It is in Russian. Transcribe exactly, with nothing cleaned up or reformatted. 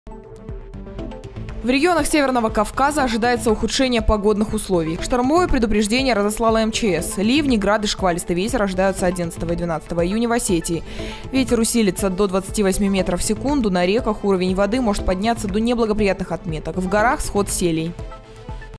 В регионах Северного Кавказа ожидается ухудшение погодных условий. Штормовое предупреждение разослала эм че эс. Ливни, грады, шквалистый ветер ожидаются одиннадцатого и двенадцатого июня в Осетии. Ветер усилится до двадцати восьми метров в секунду. На реках уровень воды может подняться до неблагоприятных отметок. В горах сход селей.